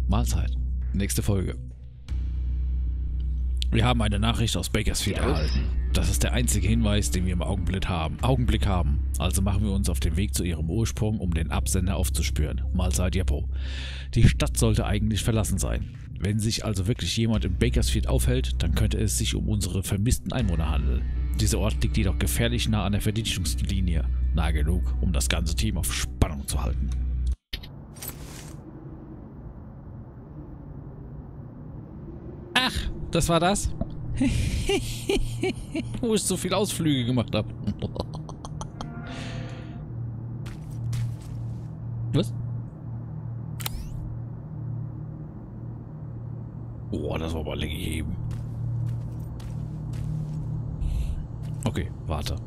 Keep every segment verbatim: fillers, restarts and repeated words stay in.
Mahlzeit. Nächste Folge. Wir haben eine Nachricht aus Bakersfield erhalten. Das ist der einzige Hinweis, den wir im Augenblick haben. Augenblick haben. Also machen wir uns auf den Weg zu ihrem Ursprung, um den Absender aufzuspüren. Mahlzeit, Jeppo. Die Stadt sollte eigentlich verlassen sein. Wenn sich also wirklich jemand in Bakersfield aufhält, dann könnte es sich um unsere vermissten Einwohner handeln. Dieser Ort liegt jedoch gefährlich nah an der Verdichtungslinie. Nah genug, um das ganze Team auf Spannung zu halten. Ach, das war das? Wo ich so viele Ausflüge gemacht habe. Was? Oh, das war aber länger heben. Okay, warte.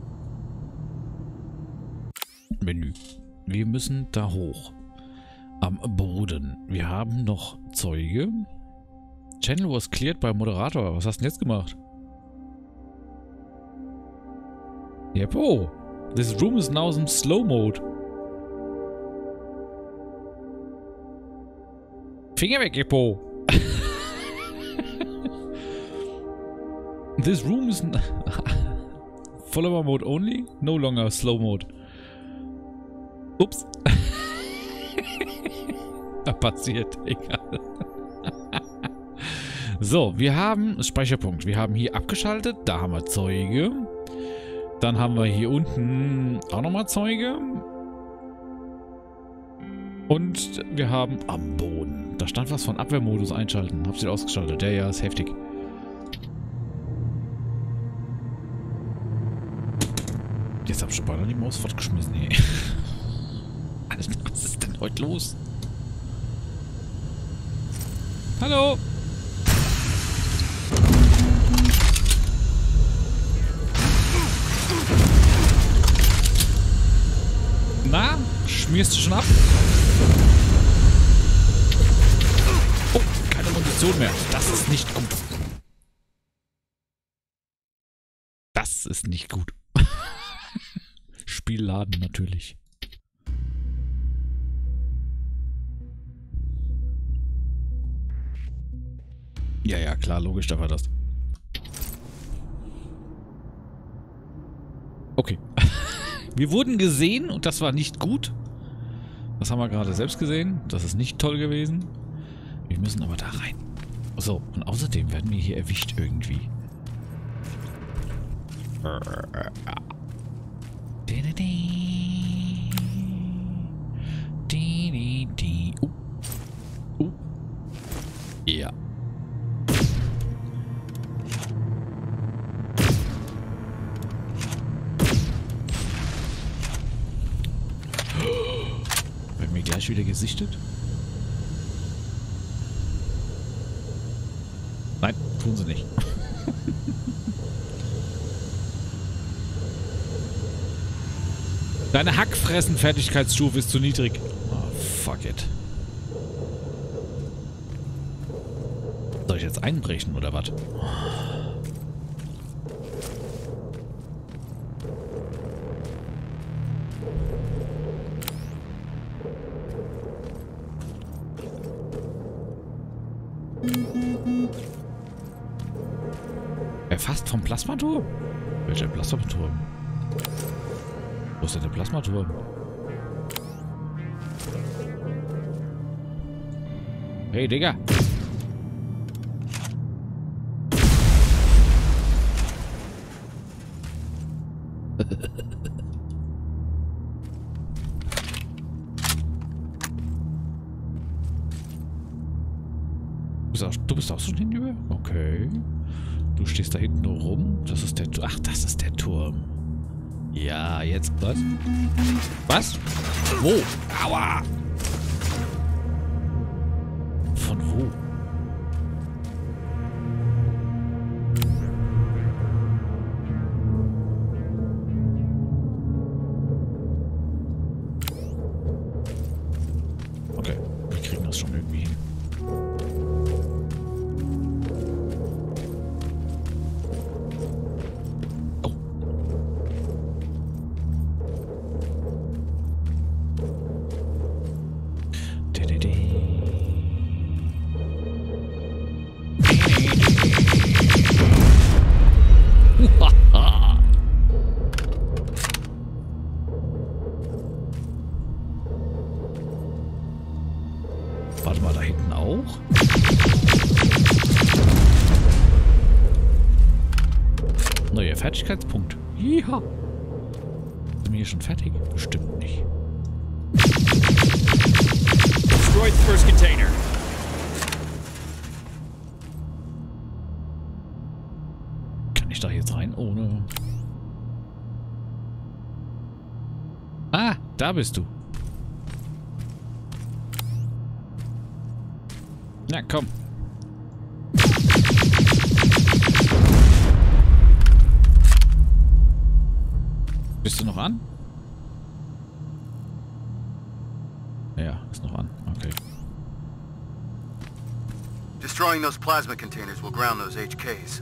Menü. Wir müssen da hoch. Am Boden. Wir haben noch Zeuge. Channel was cleared beim Moderator. Was hast du denn jetzt gemacht? Yep, oh. This room is now in slow mode. Finger weg, Jeppo. This room is follower mode only, no longer slow mode. Ups. Passiert, egal. So, wir haben Speicherpunkt. Wir haben hier abgeschaltet. Da haben wir Zeuge. Dann haben wir hier unten auch nochmal Zeuge. Und wir haben am Boden. Da stand was von Abwehrmodus einschalten. Habt ihr ausgeschaltet? Ja, ja, ist heftig. Jetzt hab ich schon beinahe die Maus fortgeschmissen, ey. Alter, was ist denn heute los? Hallo! Na, schmierst du schon ab? Oh, keine Munition mehr. Das ist nicht gut. Das ist nicht gut. Spiel laden natürlich. Ja, ja, klar, logisch, da war das. Okay. Wir wurden gesehen und das war nicht gut. Das haben wir gerade selbst gesehen. Das ist nicht toll gewesen. Wir müssen aber da rein. So, und außerdem werden wir hier erwischt irgendwie. Uh. Uh. Ja. Werden wir gleich wieder gesichtet? Nein, tun sie nicht. Deine Hackfressen-Fertigkeitsstufe ist zu niedrig. Oh, fuck it. Soll ich jetzt einbrechen oder was? Erfasst vom Plasmaturm? Welcher Plasmaturm? Wo ist denn der Plasmaturm? Hey, Digga! Du bist auch schon hinüber? Okay. Du stehst da hinten nur rum. Das ist der Turm. Ach, das ist der Turm. Ja, jetzt. Was? Was? Wo? Aua! Von wo? Okay, wir kriegen das schon irgendwie hin. Warte mal, da hinten auch? Neuer Fertigkeitspunkt. Ja. Sind wir hier schon fertig? Bestimmt nicht. Destroyed the first container. Kann ich da jetzt rein ohne... Ah, da bist du. Na komm. Bist du noch an? Ja, ist noch an. Okay. Destroying those plasma containers will ground those H Ks.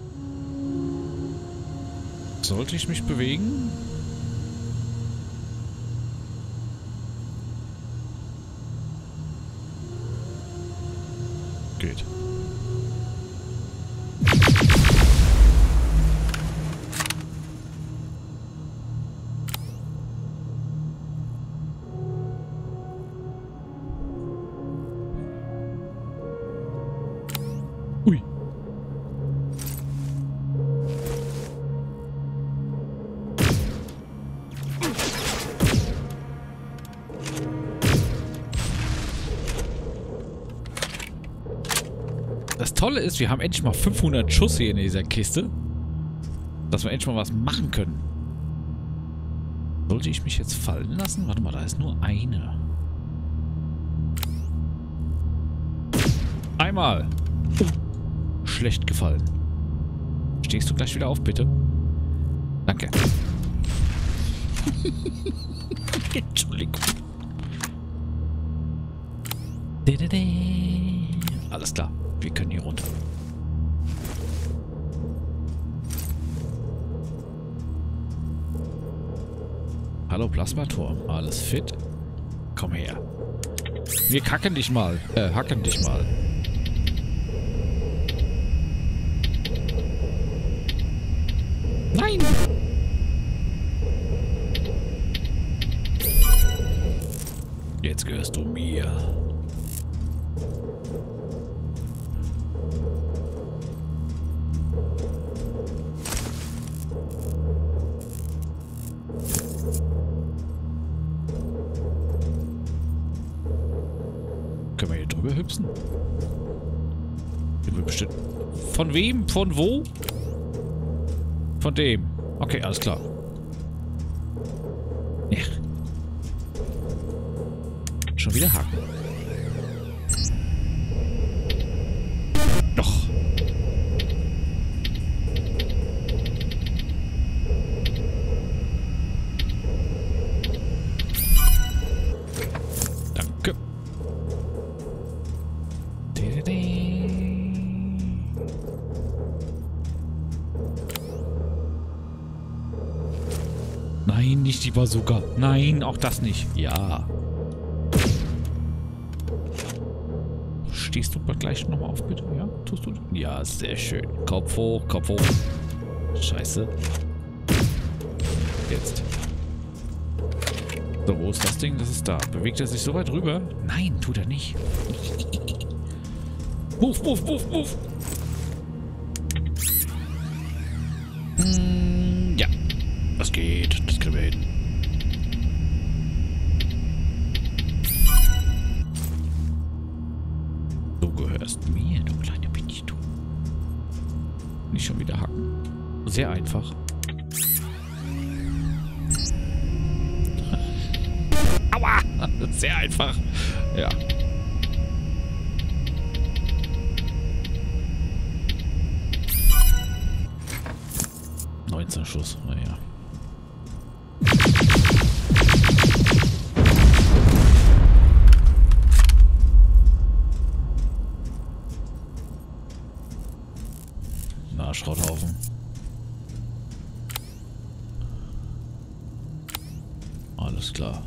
Sollte ich mich bewegen? Geht. Ui. Das Tolle ist, wir haben endlich mal fünfhundert Schuss hier in dieser Kiste. Dass wir endlich mal was machen können. Sollte ich mich jetzt fallen lassen? Warte mal, da ist nur eine. Einmal. Oh, schlecht gefallen. Stehst du gleich wieder auf, bitte? Danke. Entschuldigung. Alles klar. Wir können hier runter. Hallo Plasmaturm. Alles fit? Komm her. Wir kacken dich mal. Äh, hacken dich mal. Nein! Jetzt gehörst du mir. Können wir hier drüber hüpsen? Hier wird bestimmt... Von wem? Von wo? Von dem. Okay, alles klar. Ja. Schon wieder haken. Doch. Danke. Nein, nicht die Bazooka. Nein, auch das nicht. Ja. Stehst du gleich nochmal auf, bitte? Ja, tust du? Ja, sehr schön. Kopf hoch, Kopf hoch. Scheiße. Jetzt. So, wo ist das Ding? Das ist da. Bewegt er sich so weit rüber? Nein, tut er nicht. Move, move, move, move. Hm, ja. Das geht. Das kriegen wir hin. Du gehörst mir, du kleine Bitch, du. Nicht schon wieder hacken. Sehr einfach. Aua! Sehr einfach. Ja. neunzehn Schuss, naja. Na, Schrotthaufen. Alles klar.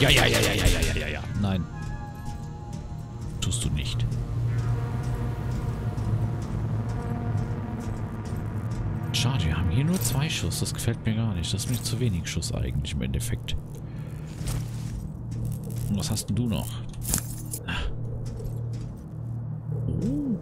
Ja, ja, ja, ja, ja, ja, ja, ja, ja. Nein. Tust du nicht. Schade, wir haben hier nur zwei Schuss. Das gefällt mir gar nicht. Das ist mir zu wenig Schuss eigentlich im Endeffekt. Und was hast denn du noch? Oh.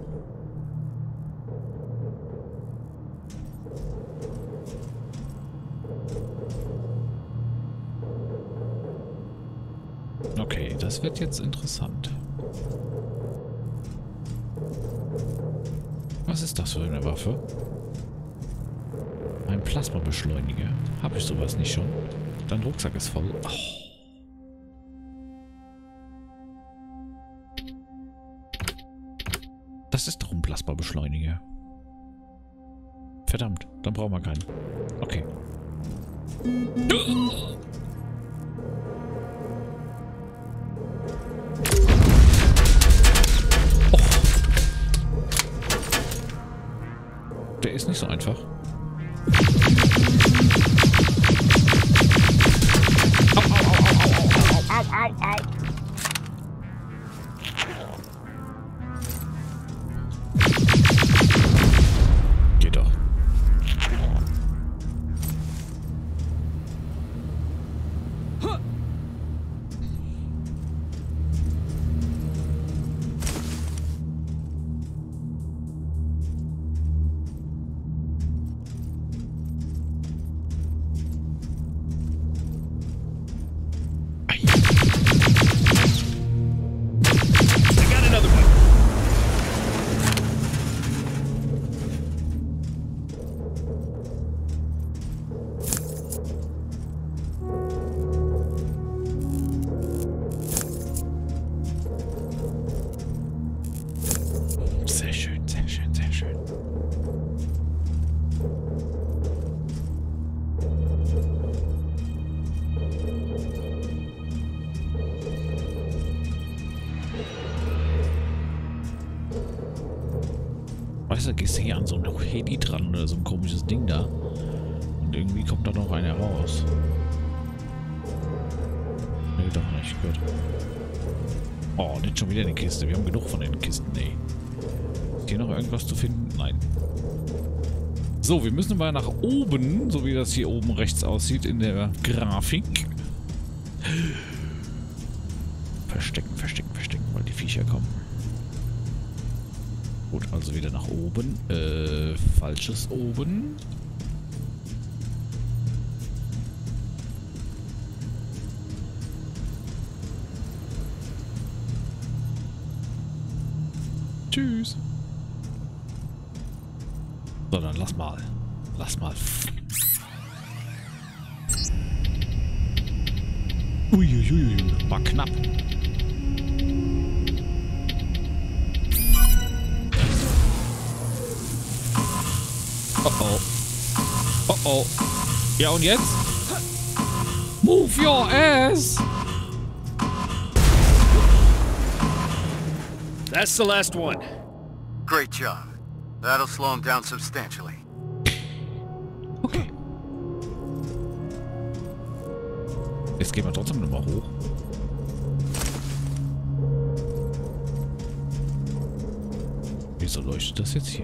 Okay, das wird jetzt interessant. Was ist das für eine Waffe? Ein Plasmabeschleuniger. Habe ich sowas nicht schon? Dein Rucksack ist voll. Oh. Das ist doch ein Plasmabeschleuniger. Verdammt, dann brauchen wir keinen. Okay. Oh. Der ist nicht so einfach. Au, au, au, au, au, au, au, au. Geht doch. Weißt du, gehst du hier an so ein Heli dran oder so ein komisches Ding da und irgendwie kommt da noch einer raus. Nee, doch nicht. Gut. Oh, nicht schon wieder eine Kiste. Wir haben genug von den Kisten, ey. Ist hier noch irgendwas zu finden? Nein. So, wir müssen mal nach oben, so wie das hier oben rechts aussieht in der Grafik. Verstecken, verstecken, verstecken, weil die Viecher kommen. Gut, also wieder nach oben. Äh, falsches oben. Tschüss. So, dann lass mal. Lass mal. Uiuiui, war knapp. Oh oh. Oh oh. Ja, und jetzt? Move your ass! That's the last one. Great job. That'll slow him down substantially. Okay. Jetzt gehen wir trotzdem nochmal hoch. Wieso leuchtet das jetzt hier?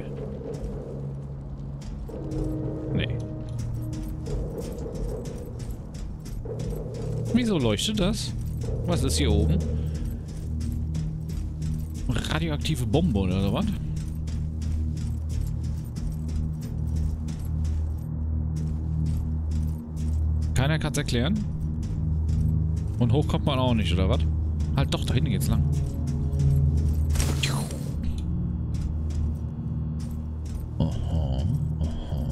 Nee. Wieso leuchtet das? Was ist hier oben? Radioaktive Bombe oder was? Keiner kann es erklären. Und hoch kommt man auch nicht, oder was? Halt doch, da hinten geht's lang. Aha, aha.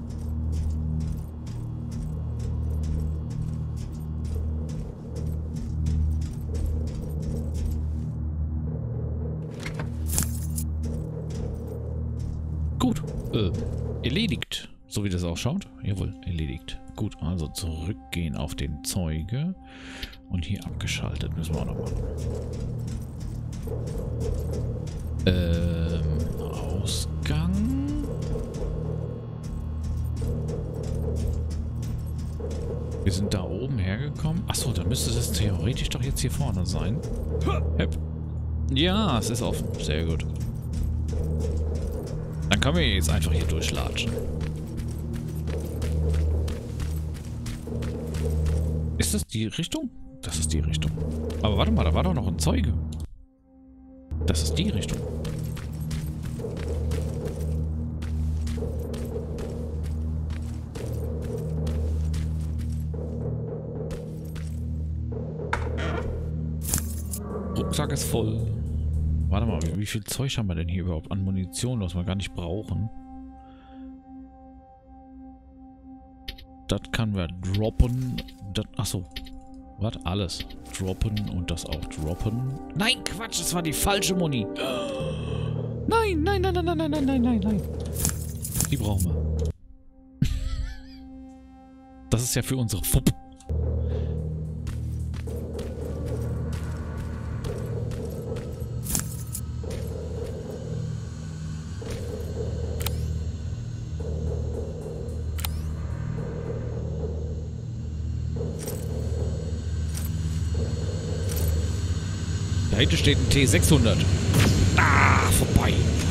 Gut, äh, erledigt. So wie das ausschaut. Jawohl, erledigt. Gut, also zurückgehen auf den Zeuge. Und hier abgeschaltet. Müssen wir auch noch machen. Ähm, Ausgang. Wir sind da oben hergekommen. Achso, dann müsste das theoretisch doch jetzt hier vorne sein. Hep. Ja, es ist offen. Sehr gut. Dann können wir jetzt einfach hier durchlatschen. Ist das die Richtung? Das ist die Richtung. Aber warte mal, da war doch noch ein Zeuge. Das ist die Richtung. Rucksack ist voll. Warte mal, wie, wie viel Zeug haben wir denn hier überhaupt an Munition, was wir gar nicht brauchen? Das können wir droppen. Das, achso. Was? Alles. Droppen und das auch droppen. Nein, Quatsch, das war die falsche Muni. Nein, nein, nein, nein, nein, nein, nein, nein, nein, nein. Die brauchen wir. Das ist ja für unsere Fupp. Da hinten steht ein T sechshundert. Ah, vorbei.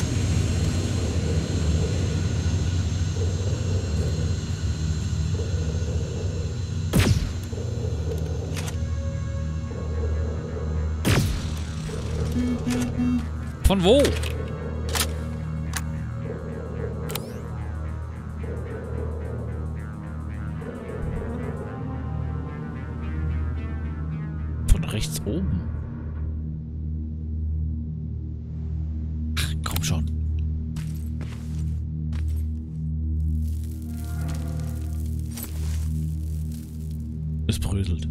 Von wo? Von rechts oben. Schon. Es bröselt.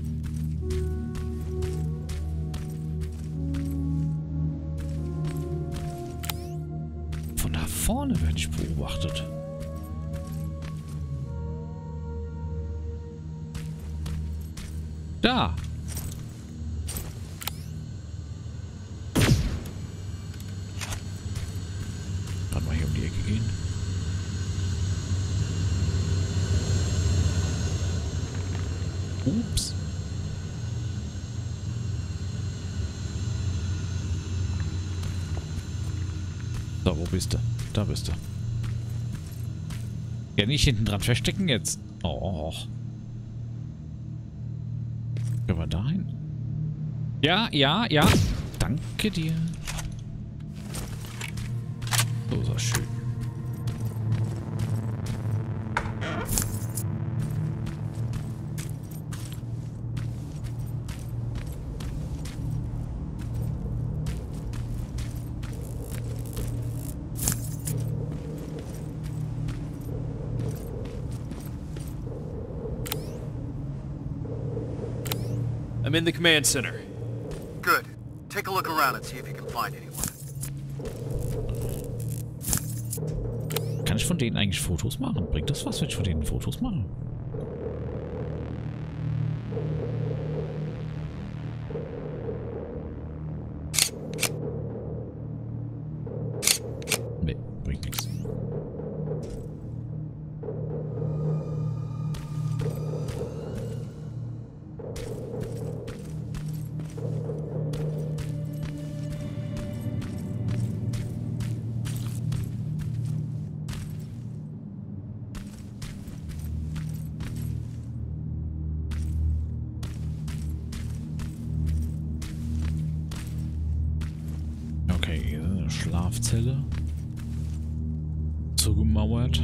Von da vorne werde ich beobachtet. Da. Gehen. Ups. So, wo bist du? Da bist du. Ja, nicht hinten dran verstecken jetzt. Oh. Können wir da hin? Ja, ja, ja. Danke dir. So, so schön. I'm in the command center. Good. Take a look around and see if you can find anyone. Kann ich von denen eigentlich Fotos machen? Bringt das was, wenn ich von denen Fotos mache? Nee, bringt nichts. Okay, hier ist eine Schlafzelle. Zugemauert.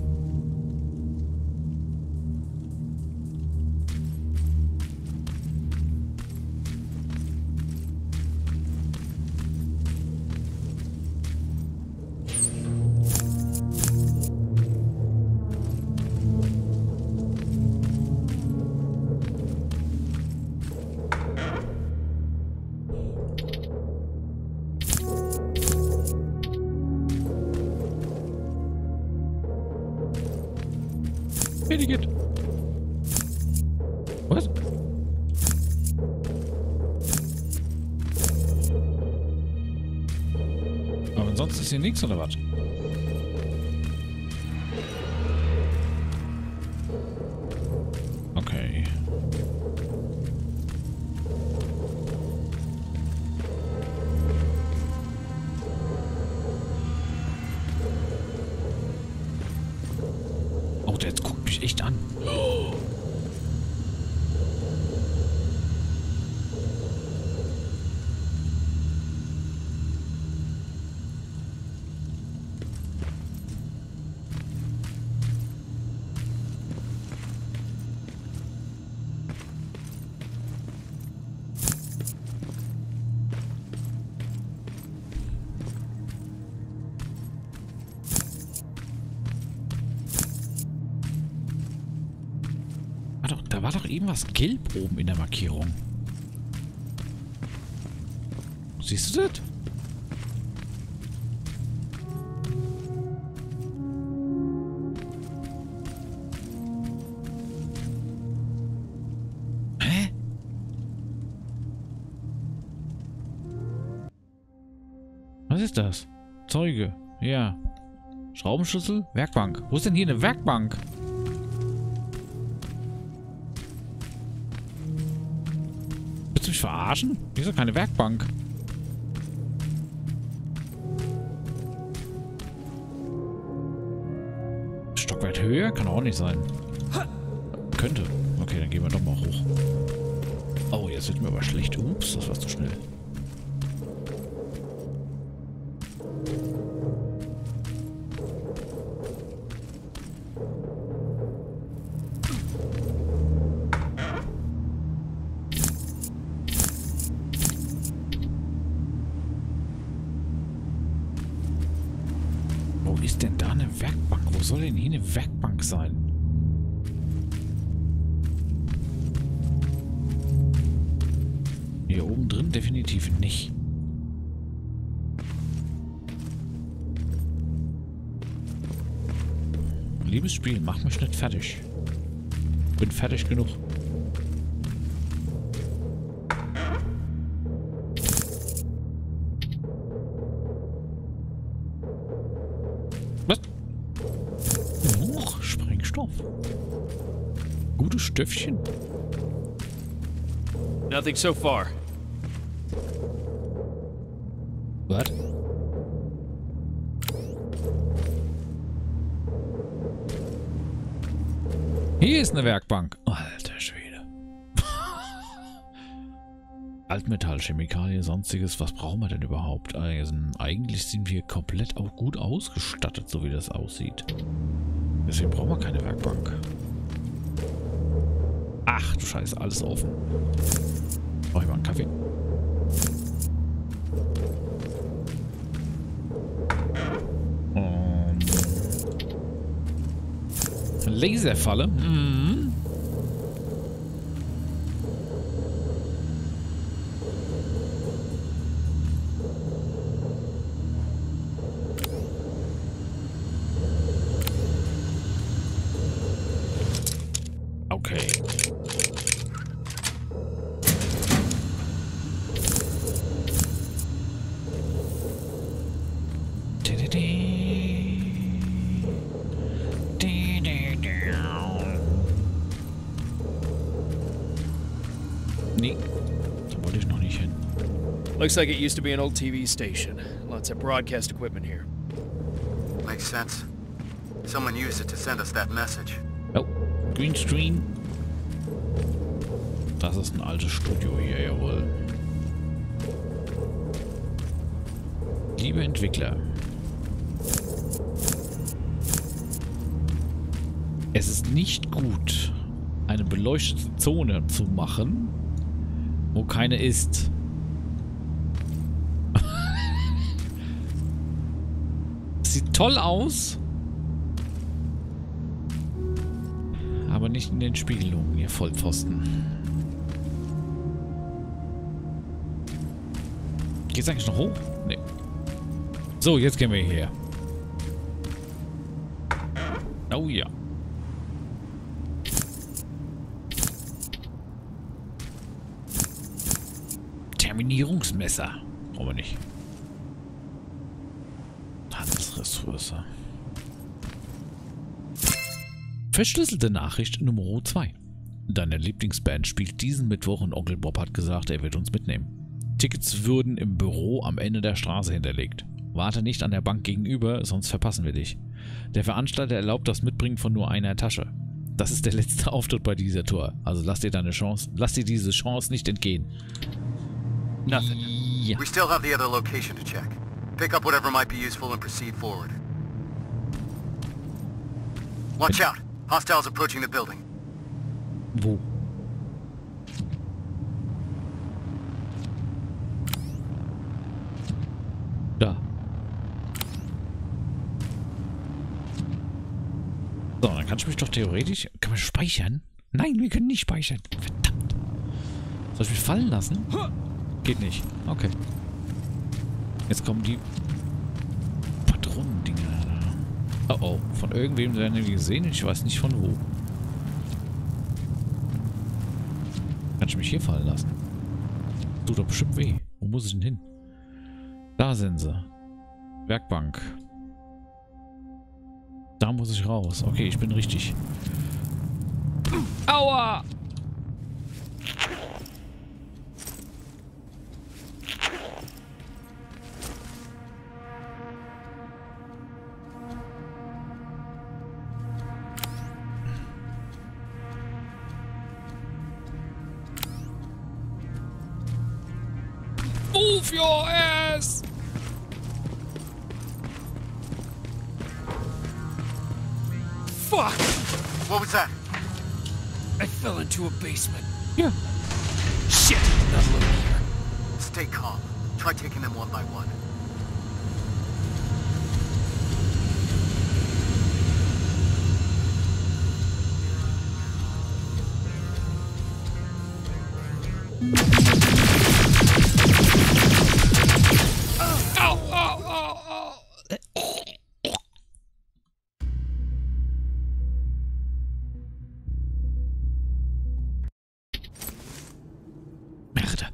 Idiot. Was? Aber sonst ist hier nichts, oder was? mich echt an. Oh. Da war doch irgendwas gelb oben in der Markierung. Siehst du das? Hä? Was ist das? Zeuge. Ja. Schraubenschlüssel? Werkbank. Wo ist denn hier eine Werkbank? Willst du mich verarschen? Hier ist doch keine Werkbank. Stockwerk höher? Kann auch nicht sein. Könnte. Okay, dann gehen wir doch mal hoch. Oh, jetzt wird mir aber schlecht. Ups, das war zu schnell. Wo ist denn da eine Werkbank? Wo soll denn hier eine Werkbank sein? Hier oben drin definitiv nicht. Liebes Spiel, mach mich nicht fertig. Bin fertig genug. Was? Oh, Sprengstoff. Gutes Stöffchen. Nothing so far. Was? Hier ist eine Werkbank. Alter Schwede. Altmetall, Chemikalien, sonstiges. Was brauchen wir denn überhaupt? Also, eigentlich sind wir komplett auch gut ausgestattet, so wie das aussieht. Deswegen brauchen wir keine Werkbank. Ach du Scheiße, alles offen. Brauche ich mal einen Kaffee? Um, Laserfalle. Mhm. Okay. Nee, da wollte ich noch nicht hin. Looks like it used to be an old T V station. Lots of broadcast equipment here. Makes sense. Someone used it to send us that message. Oh, Greenscreen. Das ist ein altes Studio hier, jawohl. Liebe Entwickler. Es ist nicht gut, eine beleuchtete Zone zu machen, wo keine ist. Sieht toll aus, aber nicht in den Spiegelungen, ihr Vollpfosten. Geht's eigentlich noch hoch? Nee. So, jetzt gehen wir hierher. Oh ja. Terminierungsmesser. Brauchen wir nicht. Handelsressource. Verschlüsselte Nachricht Nummer zwei. Deine Lieblingsband spielt diesen Mittwoch und Onkel Bob hat gesagt, er wird uns mitnehmen. Tickets würden im Büro am Ende der Straße hinterlegt. Warte nicht an der Bank gegenüber, sonst verpassen wir dich. Der Veranstalter erlaubt das Mitbringen von nur einer Tasche. Das ist der letzte Auftritt bei dieser Tour. Also lass dir deine Chance, lass dir diese Chance nicht entgehen. Nothing. Ja. We still have the other location to check. Pick up whatever might be useful and proceed forward. Watch out! Hostiles approaching the building. Wo? Da. So, dann kann ich mich doch theoretisch... Kann man speichern? Nein, wir können nicht speichern. Verdammt. Soll ich mich fallen lassen? Geht nicht. Okay. Jetzt kommen die Patronendinger da. Oh oh. Von irgendwem werden wir gesehen. Ich weiß nicht von wo. Kann ich mich hier fallen lassen? Tut doch bestimmt weh. Wo muss ich denn hin? Da sind sie. Werkbank. Da muss ich raus. Okay, ich bin richtig. Aua! Move your ass! Fuck! What was that? I fell into a basement. Ja. Shit! Not loaded here. Stay calm. Try taking them one by one. Au, au, au, au. Merde.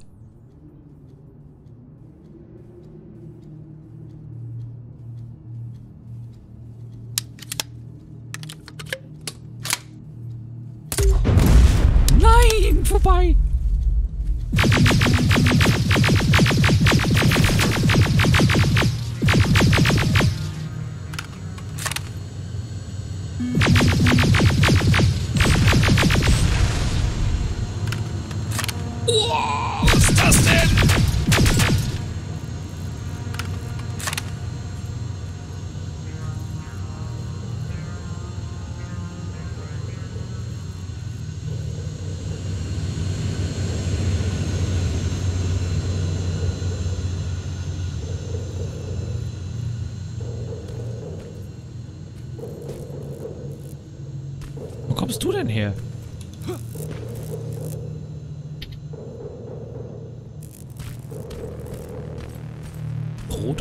Nein, vorbei. Wow, was ist das denn? Wo kommst du denn her? Rot.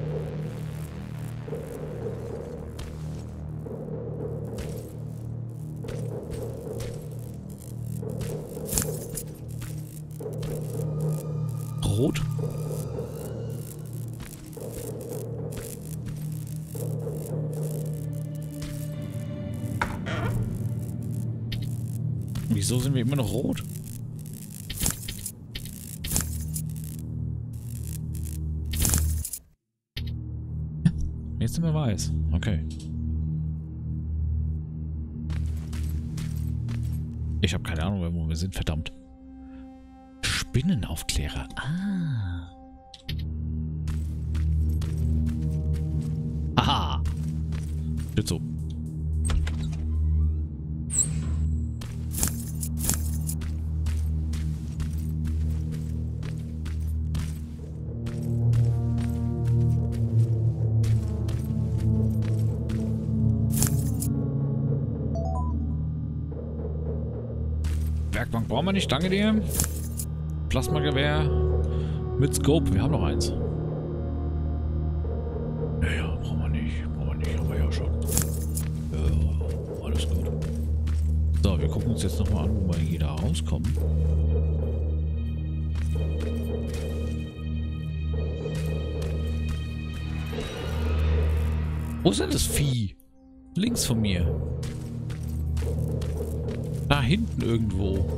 Rot. Wieso sind wir immer noch rot? Jetzt sind wir weiß. Okay. Ich habe keine Ahnung, wo wir sind, verdammt. Spinnenaufklärer. Ah. Aha. Steht so. Werkbank brauchen wir nicht, danke dir. Plasmagewehr mit Scope, wir haben noch eins. Ja, ja, brauchen wir nicht, brauchen wir nicht, haben wir ja schon. Ja, alles gut. So, wir gucken uns jetzt nochmal an, wo wir hier da rauskommen. Wo ist denn das Vieh? Links von mir. Da hinten irgendwo.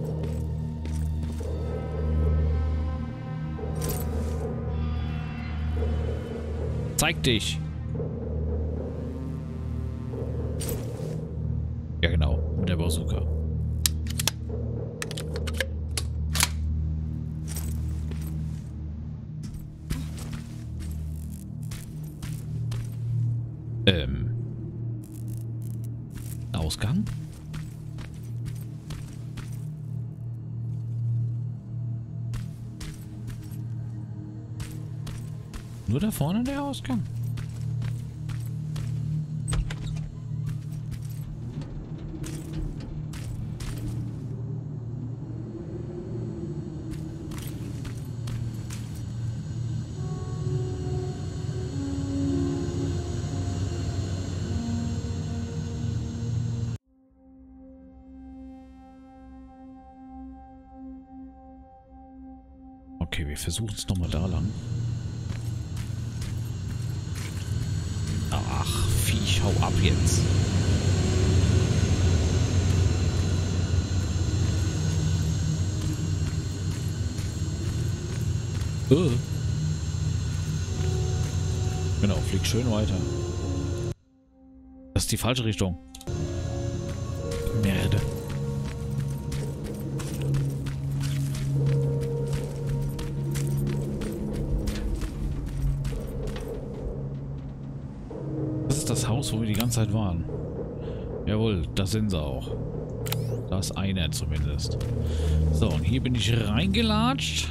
Zeig dich. Ja genau. Bazooka. Ähm. Ausgang? Nur da vorne der Ausgang. Okay, wir versuchen es nochmal da lang. Ach, Viech, hau ab jetzt. Uh. Genau, flieg schön weiter. Das ist die falsche Richtung. Merde. Das Haus, wo wir die ganze Zeit waren. Jawohl, da sind sie auch. Da ist einer zumindest. So, und hier bin ich reingelatscht.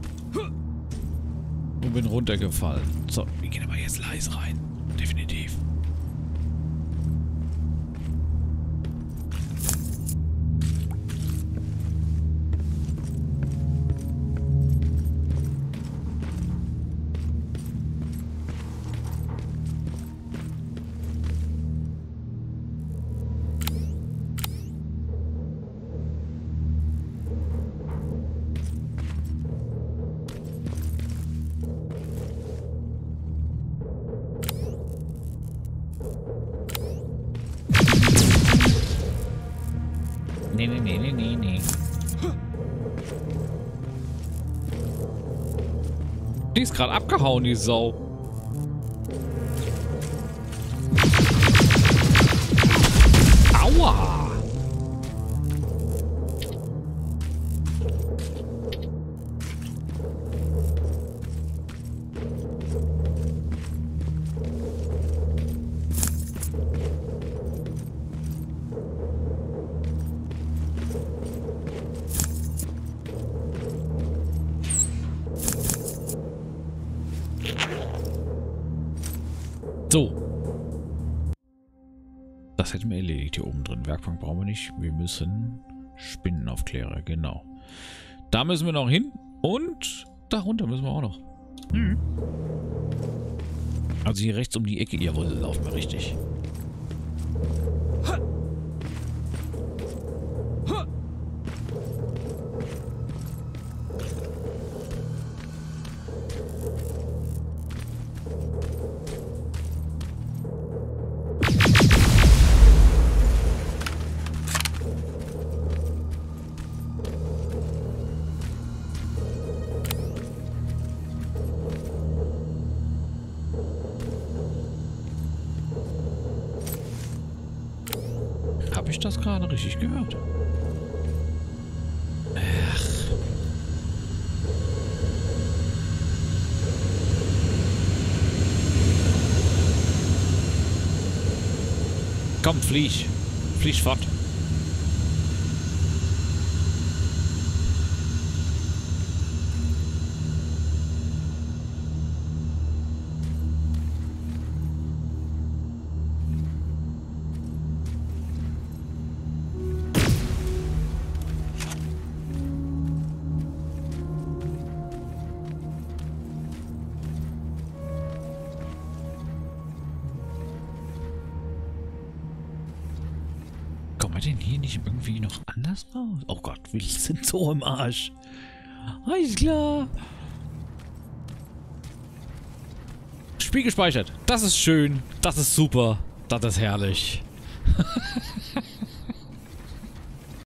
Und bin runtergefallen. So, wir gehen aber jetzt leise rein. Definitiv. Nee, nee, nee, nee, nee, nee. Die ist gerade abgehauen, die Sau. Aua! So. Das hätten wir erledigt hier oben drin. Werkbank brauchen wir nicht. Wir müssen Spinnenaufklärer, genau. Da müssen wir noch hin. Und darunter müssen wir auch noch. Hm. Also hier rechts um die Ecke. Jawohl, laufen wir richtig. Habe ich das gerade richtig gehört? Ach. Komm, flieg. Flieg fort. Kommen wir denn hier nicht irgendwie noch anders raus? Oh Gott, wir sind so im Arsch. Alles klar. Spiel gespeichert. Das ist schön. Das ist super. Das ist herrlich.